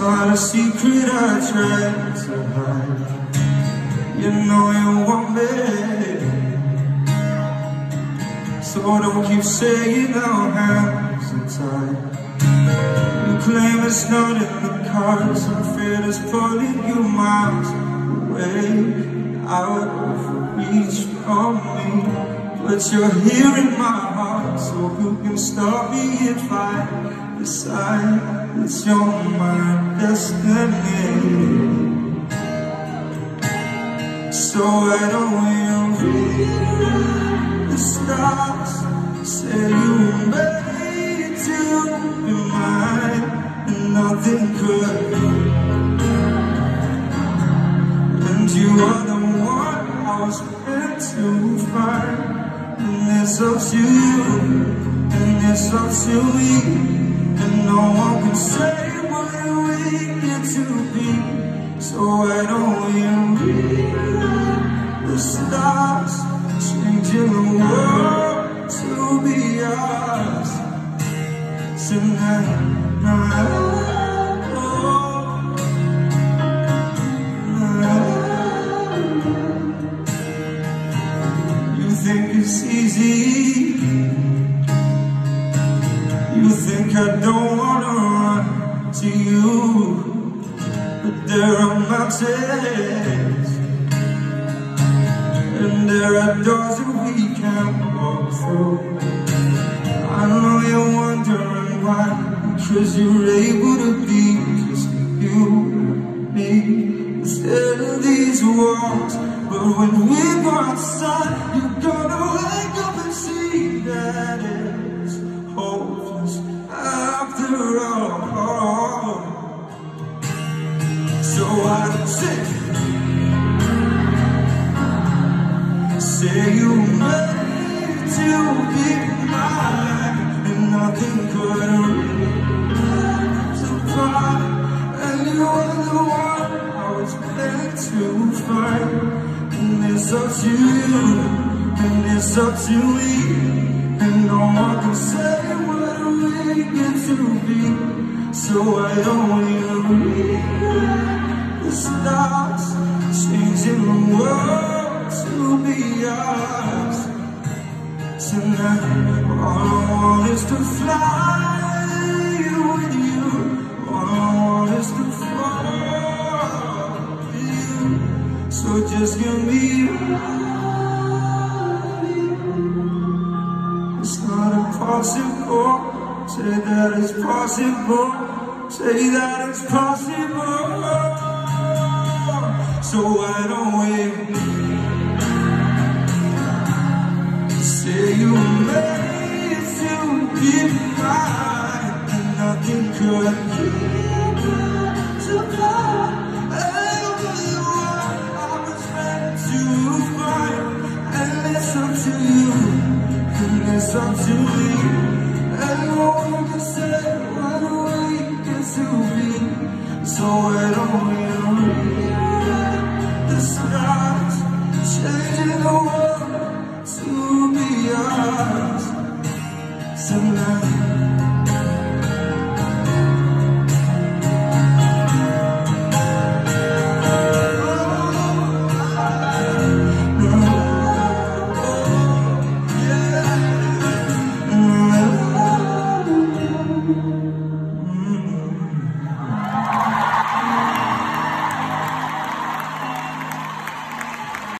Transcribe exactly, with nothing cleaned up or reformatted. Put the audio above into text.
not a secret I tried to hide. You know you want me, so don't keep saying our hands are tied. You claim it's not in the cards, and fear is pulling you miles away, out of reach from me. But you're here in my heart, so who can stop me if I decide that you're my destiny? So why don't we read the stars? Say you made to be mine, and nothing could. And you are the one I was meant to find. And it's up to you, and it's up to me, and no one can say what we get to be. So why don't we read the stars, changing the world to be ours tonight, night, oh, night. You think it's easy, you think I don't wanna run to you, but there are mountains, and there are doors that we can't walk through. I know you're wondering why, because you're able to be just you and me instead of these walls. But when we go outside, you gotta wake up and see that it's hopeless after all. So I say, say you made to be mine, and nothing could supply. And you are the one I was meant to find. And it's up to you, and it's up to me, and no one can say what we get to be. So why don't we read the stars, changing the world to be ours tonight? All I want is to fly with you, all I want is to fall with you. So just give me love. It's not impossible, say that it's possible, say that it's possible. So why don't we say you made to be mine, and nothing could keep us apart. And you're the one I was meant to find. And it's up to you, and it's up to me, and no one can say what we get to be. So why don't we read the stars, changing the world to be ours tonight?